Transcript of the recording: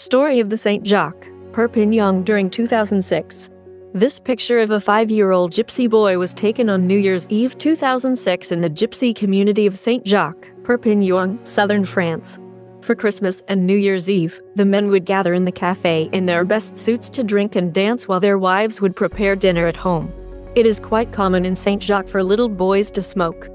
Story of the Saint Jacques, Perpignan during 2006. This picture of a 5-year-old gypsy boy was taken on New Year's Eve 2006 in the gypsy community of Saint Jacques, Perpignan, southern France. For Christmas and New Year's Eve, the men would gather in the cafe in their best suits to drink and dance while their wives would prepare dinner at home. It is quite common in Saint Jacques for little boys to smoke.